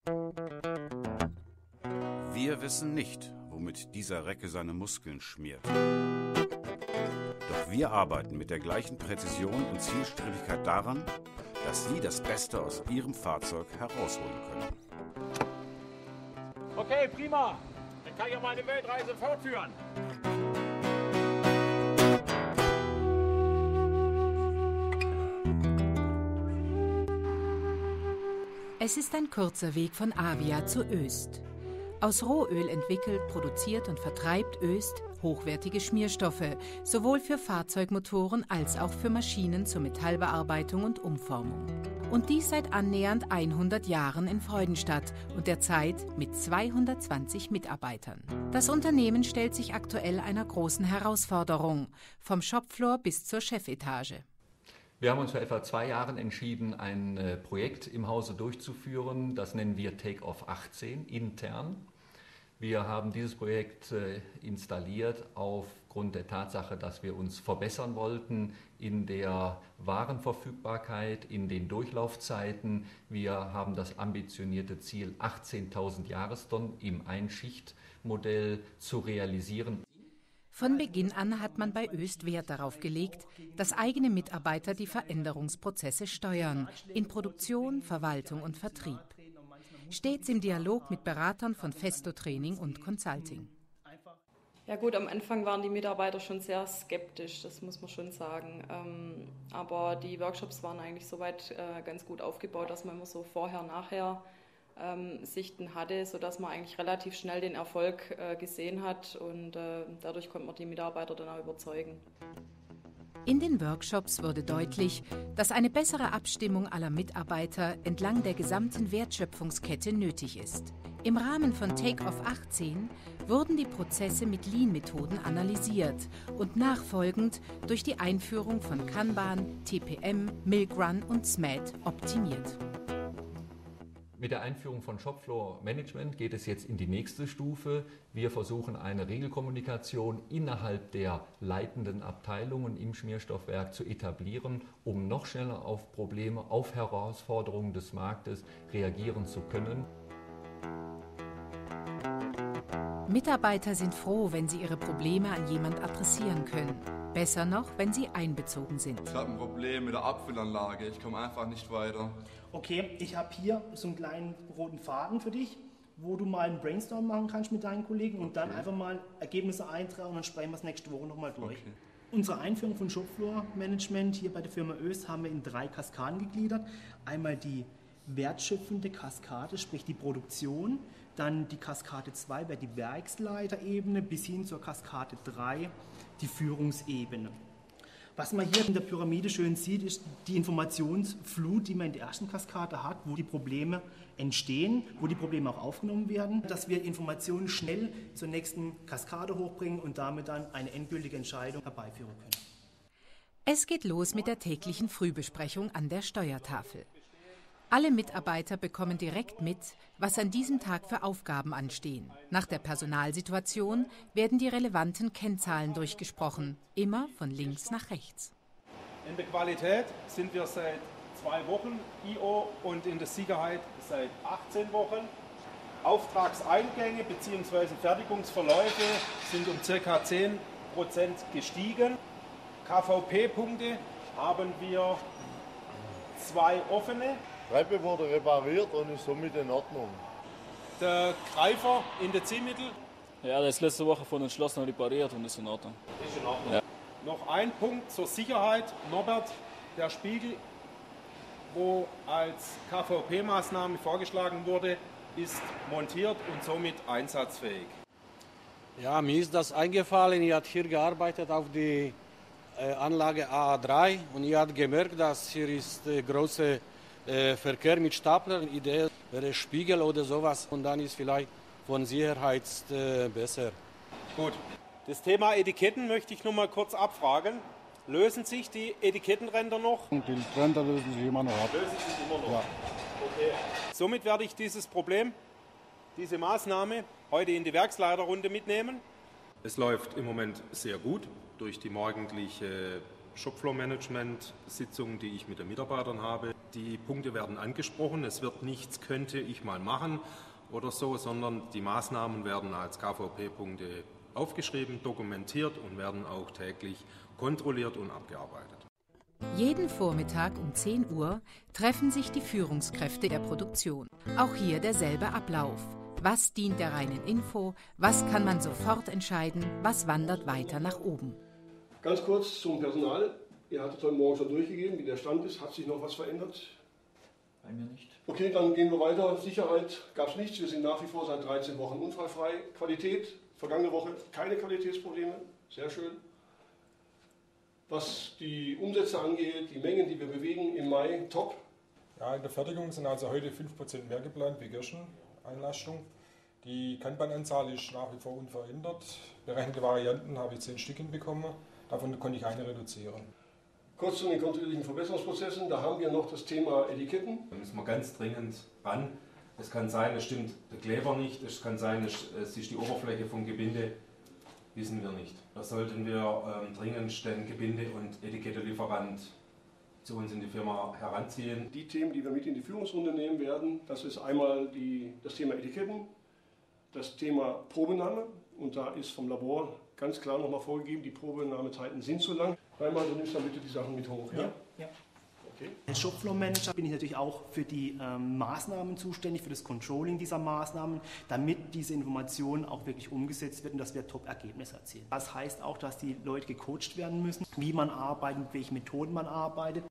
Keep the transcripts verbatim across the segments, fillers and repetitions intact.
Wir wissen nicht, womit dieser Recke seine Muskeln schmiert. Doch wir arbeiten mit der gleichen Präzision und Zielstrebigkeit daran, dass Sie das Beste aus Ihrem Fahrzeug herausholen können. Okay, prima. Dann kann ich ja meine Weltreise fortführen. Es ist ein kurzer Weg von Avia zu Oest. Aus Rohöl entwickelt, produziert und vertreibt Oest hochwertige Schmierstoffe, sowohl für Fahrzeugmotoren als auch für Maschinen zur Metallbearbeitung und Umformung. Und dies seit annähernd hundert Jahren in Freudenstadt und derzeit mit zweihundertzwanzig Mitarbeitern. Das Unternehmen stellt sich aktuell einer großen Herausforderung, vom Shopfloor bis zur Chefetage. Wir haben uns vor etwa zwei Jahren entschieden, ein äh, Projekt im Hause durchzuführen. Das nennen wir Take-Off achtzehn intern. Wir haben dieses Projekt äh, installiert aufgrund der Tatsache, dass wir uns verbessern wollten in der Warenverfügbarkeit, in den Durchlaufzeiten. Wir haben das ambitionierte Ziel, achtzehntausend Jahrestonnen im Einschichtmodell zu realisieren. Von Beginn an hat man bei Oest Wert darauf gelegt, dass eigene Mitarbeiter die Veränderungsprozesse steuern, in Produktion, Verwaltung und Vertrieb. Stets im Dialog mit Beratern von Festo Training und Consulting. Ja gut, am Anfang waren die Mitarbeiter schon sehr skeptisch, das muss man schon sagen. Ähm, aber die Workshops waren eigentlich soweit äh, ganz gut aufgebaut, dass man immer so vorher, nachher Ähm, Sichten hatte, sodass man eigentlich relativ schnell den Erfolg äh, gesehen hat und äh, dadurch konnte man die Mitarbeiter dann auch überzeugen. In den Workshops wurde deutlich, dass eine bessere Abstimmung aller Mitarbeiter entlang der gesamten Wertschöpfungskette nötig ist. Im Rahmen von Take-Off achtzehn wurden die Prozesse mit Lean-Methoden analysiert und nachfolgend durch die Einführung von Kanban, T P M, Milk Run und S M A T optimiert. Mit der Einführung von Shopfloor-Management geht es jetzt in die nächste Stufe. Wir versuchen eine Regelkommunikation innerhalb der leitenden Abteilungen im Schmierstoffwerk zu etablieren, um noch schneller auf Probleme, auf Herausforderungen des Marktes reagieren zu können. Mitarbeiter sind froh, wenn sie ihre Probleme an jemand adressieren können. Besser noch, wenn sie einbezogen sind. Ich habe ein Problem mit der Abfüllanlage, ich komme einfach nicht weiter. Okay, ich habe hier so einen kleinen roten Faden für dich, wo du mal einen Brainstorm machen kannst mit deinen Kollegen und dann okay. einfach mal Ergebnisse eintragen und dann sprechen wir es nächste Woche nochmal durch. Okay. Unsere Einführung von Shopfloor-Management hier bei der Firma Oest haben wir in drei Kaskaden gegliedert. Einmal die wertschöpfende Kaskade, sprich die Produktion, dann die Kaskade zwei wäre die Werksleiterebene bis hin zur Kaskade drei die Führungsebene. Was man hier in der Pyramide schön sieht, ist die Informationsflut, die man in der ersten Kaskade hat, wo die Probleme entstehen, wo die Probleme auch aufgenommen werden, dass wir Informationen schnell zur nächsten Kaskade hochbringen und damit dann eine endgültige Entscheidung herbeiführen können. Es geht los mit der täglichen Frühbesprechung an der Steuertafel. Alle Mitarbeiter bekommen direkt mit, was an diesem Tag für Aufgaben anstehen. Nach der Personalsituation werden die relevanten Kennzahlen durchgesprochen, immer von links nach rechts. In der Qualität sind wir seit zwei Wochen I O und in der Sicherheit seit achtzehn Wochen. Auftragseingänge bzw. Fertigungsverläufe sind um ca. zehn Prozent gestiegen. K V P-Punkte haben wir zwei offene. Treppe wurde repariert und ist somit in Ordnung. Der Greifer in der Ziehmittel? Ja, der ist letzte Woche von entschlossen repariert und ist in Ordnung. Ist in Ordnung. Ja. Noch ein Punkt zur Sicherheit. Norbert, der Spiegel, wo als K V P-Maßnahme vorgeschlagen wurde, ist montiert und somit einsatzfähig. Ja, mir ist das eingefallen. Ich habe hier gearbeitet auf die äh, Anlage A A drei und ich habe gemerkt, dass hier ist äh, große Äh, Verkehr mit Staplern, Idee wäre Spiegel oder sowas und dann ist vielleicht von Sicherheit äh, besser. Gut. Das Thema Etiketten möchte ich noch mal kurz abfragen. Lösen sich die Etikettenränder noch? Und die Ränder lösen sich immer noch ab. Lösen sich immer noch? Ja. Okay. Somit werde ich dieses Problem, diese Maßnahme heute in die Werksleiterrunde mitnehmen. Es läuft im Moment sehr gut durch die morgendliche Shopfloor-Management-Sitzung, die ich mit den Mitarbeitern habe. Die Punkte werden angesprochen, es wird nichts könnte ich mal machen oder so, sondern die Maßnahmen werden als K V P-Punkte aufgeschrieben, dokumentiert und werden auch täglich kontrolliert und abgearbeitet. Jeden Vormittag um zehn Uhr treffen sich die Führungskräfte der Produktion. Auch hier derselbe Ablauf. Was dient der reinen Info? Was kann man sofort entscheiden? Was wandert weiter nach oben? Ganz kurz zum Personal. Ihr hattet heute Morgen schon durchgegeben, wie der Stand ist. Hat sich noch was verändert? Bei mir nicht. Okay, dann gehen wir weiter. Sicherheit gab es nichts. Wir sind nach wie vor seit dreizehn Wochen unfallfrei. Qualität, vergangene Woche keine Qualitätsprobleme. Sehr schön. Was die Umsätze angeht, die Mengen, die wir bewegen im Mai, top. Ja, in der Fertigung sind also heute fünf Prozent mehr geplant wie gestern, Einlastung. Die Kanbananzahl ist nach wie vor unverändert. Berechnete Varianten habe ich zehn Stück hinbekommen. Davon konnte ich eine reduzieren. Kurz zu den kontinuierlichen Verbesserungsprozessen. Da haben wir noch das Thema Etiketten. Da müssen wir ganz dringend ran. Es kann sein, es stimmt der Kleber nicht. Es kann sein, es ist die Oberfläche vom Gebinde. Wissen wir nicht. Da sollten wir ähm, dringend den Gebinde- und Etikettelieferant zu uns in die Firma heranziehen. Die Themen, die wir mit in die Führungsrunde nehmen werden, das ist einmal die, das Thema Etiketten, das Thema Probenahme. Und da ist vom Labor ganz klar nochmal vorgegeben, die Probenahmezeiten sind zu lang. Einmal, du nimmst dann bitte die Sachen mit hoch. Ja? Ja, ja. Okay. Als Shopfloor-Manager bin ich natürlich auch für die ähm, Maßnahmen zuständig, für das Controlling dieser Maßnahmen, damit diese Informationen auch wirklich umgesetzt werden und dass wir Top-Ergebnisse erzielen. Das heißt auch, dass die Leute gecoacht werden müssen, wie man arbeitet, mit welchen Methoden man arbeitet.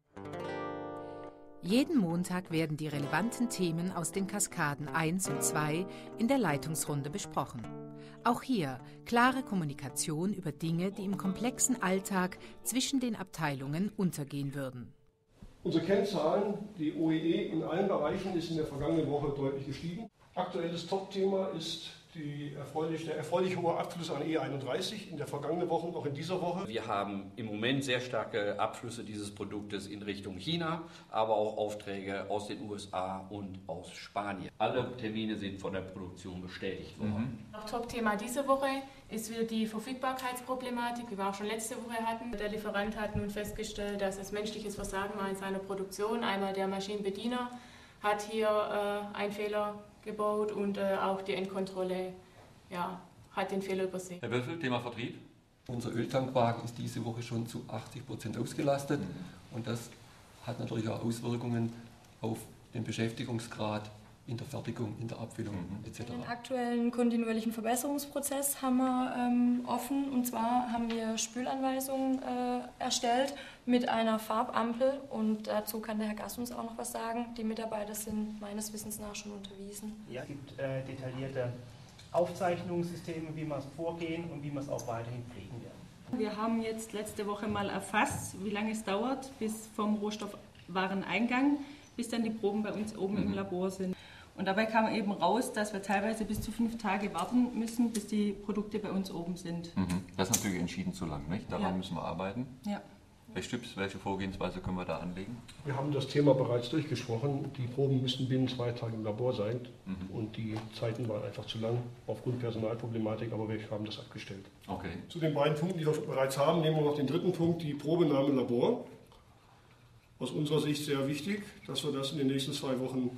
Jeden Montag werden die relevanten Themen aus den Kaskaden eins und zwei in der Leitungsrunde besprochen. Auch hier klare Kommunikation über Dinge, die im komplexen Alltag zwischen den Abteilungen untergehen würden. Unsere Kennzahlen, die O E E in allen Bereichen, ist in der vergangenen Woche deutlich gestiegen. Aktuelles Top-Thema ist die erfreulich, der erfreulich hohe Abfluss an E einunddreißig in der vergangenen Woche und auch in dieser Woche. Wir haben im Moment sehr starke Abflüsse dieses Produktes in Richtung China, aber auch Aufträge aus den U S A und aus Spanien. Alle Termine sind von der Produktion bestätigt worden. Mhm. Noch Top-Thema diese Woche ist wieder die Verfügbarkeitsproblematik, die wir auch schon letzte Woche hatten. Der Lieferant hat nun festgestellt, dass es menschliches Versagen war in seiner Produktion. Einmal der Maschinenbediener hat hier äh, einen Fehler gebaut und äh, auch die Endkontrolle ja, hat den Fehler übersehen. Herr Wölfel, Thema Vertrieb. Unser Öltankwagen ist diese Woche schon zu achtzig Prozent ausgelastet mhm. und das hat natürlich auch Auswirkungen auf den Beschäftigungsgrad in der Fertigung, in der Abfüllung mhm. et cetera. Den aktuellen kontinuierlichen Verbesserungsprozess haben wir ähm, offen und zwar haben wir Spülanweisungen äh, erstellt mit einer Farbampel und dazu kann der Herr Gast uns auch noch was sagen. Die Mitarbeiter sind meines Wissens nach schon unterwiesen. Ja, es gibt äh, detaillierte Aufzeichnungssysteme, wie wir es vorgehen und wie wir es auch weiterhin pflegen werden. Wir haben jetzt letzte Woche mal erfasst, wie lange es dauert bis vom Rohstoffwareneingang, bis dann die Proben bei uns oben mhm. im Labor sind. Und dabei kam eben raus, dass wir teilweise bis zu fünf Tage warten müssen, bis die Produkte bei uns oben sind. Mhm. Das ist natürlich entschieden zu lang, nicht? Daran ja. müssen wir arbeiten. Ja. Herr Stübs, welche Vorgehensweise können wir da anlegen? Wir haben das Thema bereits durchgesprochen. Die Proben müssen binnen zwei Tagen im Labor sein mhm. und die Zeiten waren einfach zu lang aufgrund Personalproblematik, aber wir haben das abgestellt. Okay. Zu den beiden Punkten, die wir bereits haben, nehmen wir noch den dritten Punkt, die Probenahme im Labor. Aus unserer Sicht sehr wichtig, dass wir das in den nächsten zwei Wochen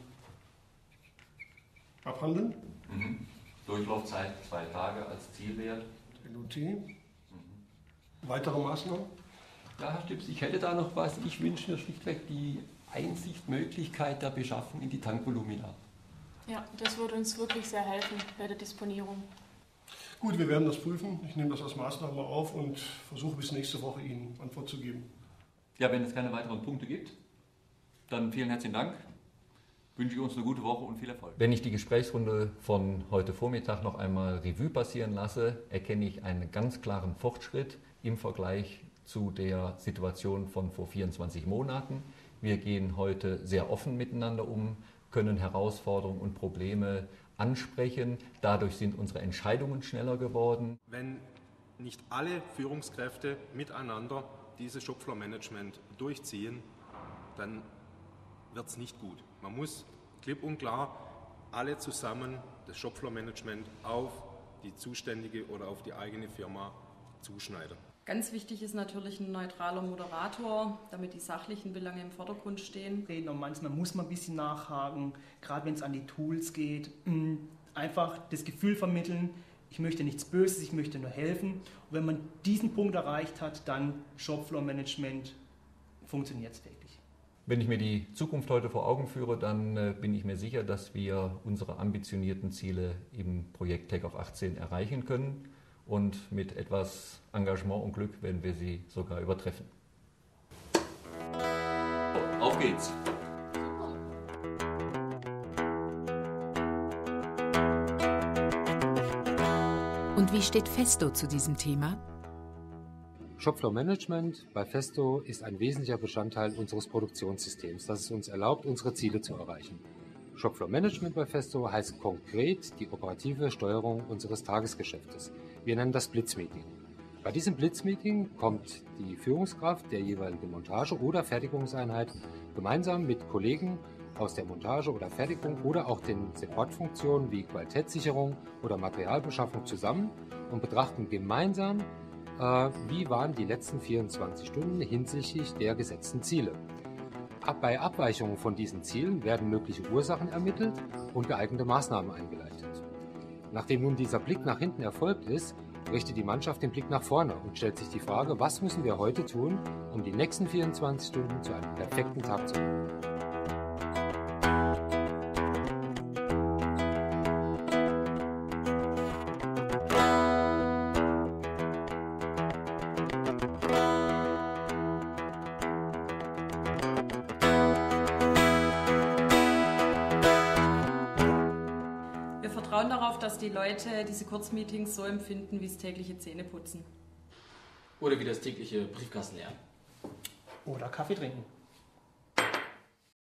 abhandeln. Mhm. Durchlaufzeit zwei Tage als Zielwert. N O T. Mhm. Weitere Maßnahmen? Ja, Herr Stübs, ich hätte da noch was. Ich wünsche mir schlichtweg die Einsicht, Möglichkeit der Beschaffung in die Tankvolumina. Ja, das würde uns wirklich sehr helfen bei der Disponierung. Gut, wir werden das prüfen. Ich nehme das als Maßnahme auf und versuche bis nächste Woche Ihnen Antwort zu geben. Ja, wenn es keine weiteren Punkte gibt, dann vielen herzlichen Dank. Wünsche ich uns eine gute Woche und viel Erfolg. Wenn ich die Gesprächsrunde von heute Vormittag noch einmal Revue passieren lasse, erkenne ich einen ganz klaren Fortschritt im Vergleich zu der Situation von vor vierundzwanzig Monaten. Wir gehen heute sehr offen miteinander um, können Herausforderungen und Probleme ansprechen. Dadurch sind unsere Entscheidungen schneller geworden. Wenn nicht alle Führungskräfte miteinander dieses Shopfloor-Management durchziehen, dann wird es nicht gut. Man muss klipp und klar alle zusammen das Shopfloor-Management auf die zuständige oder auf die eigene Firma zuschneiden. Ganz wichtig ist natürlich ein neutraler Moderator, damit die sachlichen Belange im Vordergrund stehen. Und manchmal muss man ein bisschen nachhaken, gerade wenn es an die Tools geht. Einfach das Gefühl vermitteln, ich möchte nichts Böses, ich möchte nur helfen. Und wenn man diesen Punkt erreicht hat, dann Shopfloor-Management funktioniert es wirklich. Wenn ich mir die Zukunft heute vor Augen führe, dann äh, bin ich mir sicher, dass wir unsere ambitionierten Ziele im Projekt Take-Off achtzehn erreichen können. Und mit etwas Engagement und Glück werden wir sie sogar übertreffen. Auf geht's! Und wie steht Festo zu diesem Thema? Shopfloor-Management bei Festo ist ein wesentlicher Bestandteil unseres Produktionssystems, das es uns erlaubt, unsere Ziele zu erreichen. Shopfloor-Management bei Festo heißt konkret die operative Steuerung unseres Tagesgeschäftes. Wir nennen das Blitzmeeting. Bei diesem Blitzmeeting kommt die Führungskraft der jeweiligen Montage- oder Fertigungseinheit gemeinsam mit Kollegen aus der Montage oder Fertigung oder auch den Supportfunktionen wie Qualitätssicherung oder Materialbeschaffung zusammen und betrachten gemeinsam, äh, wie waren die letzten vierundzwanzig Stunden hinsichtlich der gesetzten Ziele. Ab bei Abweichungen von diesen Zielen werden mögliche Ursachen ermittelt und geeignete Maßnahmen eingeleitet. Nachdem nun dieser Blick nach hinten erfolgt ist, richtet die Mannschaft den Blick nach vorne und stellt sich die Frage, was müssen wir heute tun, um die nächsten vierundzwanzig Stunden zu einem perfekten Tag zu machen. Wir vertrauen darauf, dass die Leute diese Kurzmeetings so empfinden wie das tägliche Zähneputzen. Oder wie das tägliche Briefkastenlernen. Oder Kaffee trinken.